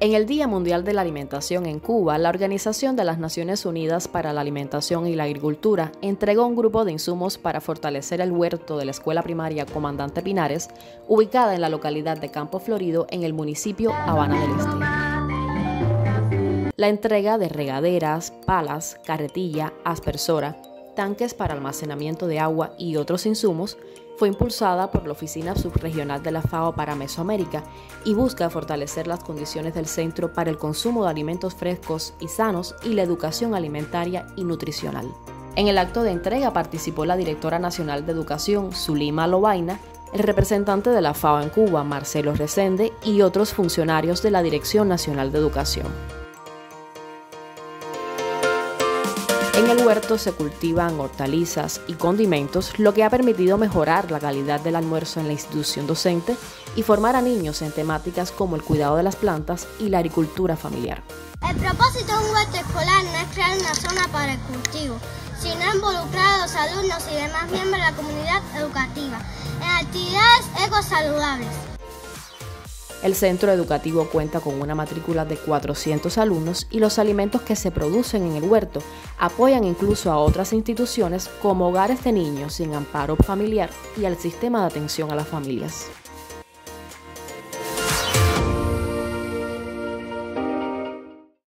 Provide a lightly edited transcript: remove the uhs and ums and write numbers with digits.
En el Día Mundial de la Alimentación en Cuba, la Organización de las Naciones Unidas para la Alimentación y la Agricultura entregó un grupo de insumos para fortalecer el huerto de la Escuela Primaria Comandante Pinares, ubicada en la localidad de Campo Florido, en el municipio Habana del Este. La entrega de regaderas, palas, carretilla, aspersora, tanques para almacenamiento de agua y otros insumos fue impulsada por la Oficina Subregional de la FAO para Mesoamérica y busca fortalecer las condiciones del centro para el consumo de alimentos frescos y sanos y la educación alimentaria y nutricional. En el acto de entrega participó la directora nacional de Educación, Zulima Lobaina, el representante de la FAO en Cuba, Marcelo Resende, y otros funcionarios de la Dirección Nacional de Educación. En el huerto se cultivan hortalizas y condimentos, lo que ha permitido mejorar la calidad del almuerzo en la institución docente y formar a niños en temáticas como el cuidado de las plantas y la agricultura familiar. El propósito de un huerto escolar no es crear una zona para el cultivo, sino involucrar a los alumnos y demás miembros de la comunidad educativa en actividades ecosaludables. El centro educativo cuenta con una matrícula de 400 alumnos y los alimentos que se producen en el huerto apoyan incluso a otras instituciones como hogares de niños sin amparo familiar y al sistema de atención a las familias.